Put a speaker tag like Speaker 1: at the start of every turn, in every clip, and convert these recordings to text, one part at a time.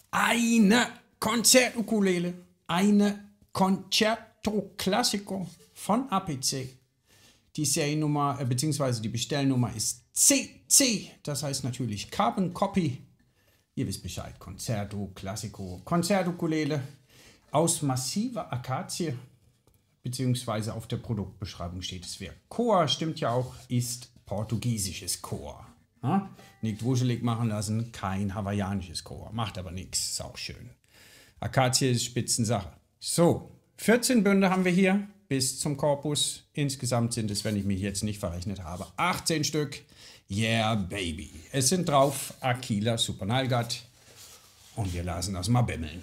Speaker 1: Eine Konzertukulele, eine Concerto Classico von APC. Die Seriennummer bzw. die Bestellnummer ist CC, das heißt natürlich Carbon Copy. Ihr wisst Bescheid, Concerto Classico, Konzertukulele aus massiver Akazie, beziehungsweise auf der Produktbeschreibung steht es Werk. Koa, stimmt ja auch, ist portugiesisches Koa. Nicht wuschelig machen lassen, kein hawaiianisches Koa. Macht aber nichts, ist auch schön. Akazie ist Spitzensache. So, 14 Bünde haben wir hier bis zum Korpus. Insgesamt sind es, wenn ich mich jetzt nicht verrechnet habe, 18 Stück. Yeah, baby. Es sind drauf Aquila Supernalgat und wir lassen das mal bimmeln.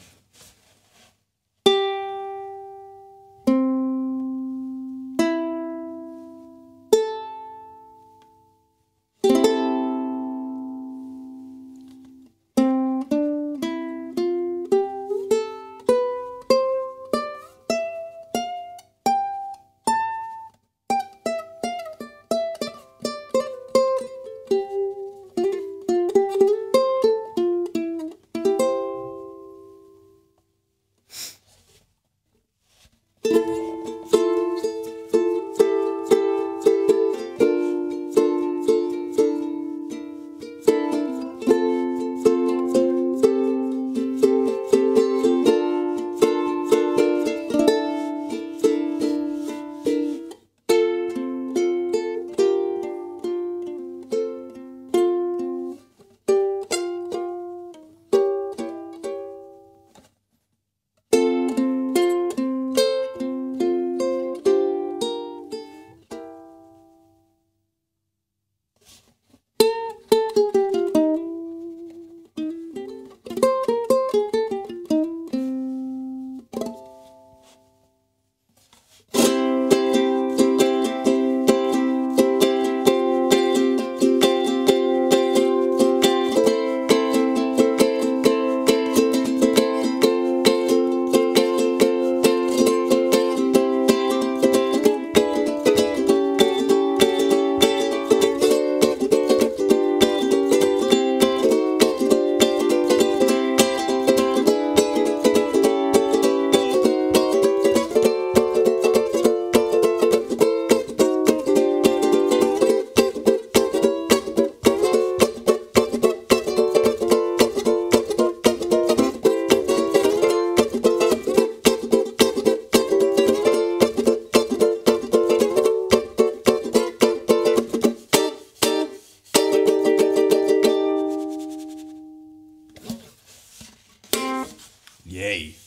Speaker 1: Yay.